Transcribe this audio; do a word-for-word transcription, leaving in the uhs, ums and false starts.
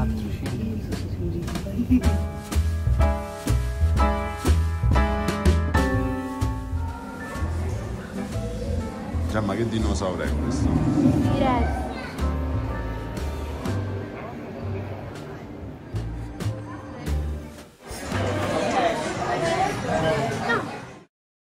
quattro, cinque, sei. Già, ma che dinosauro è questo? T-Rex.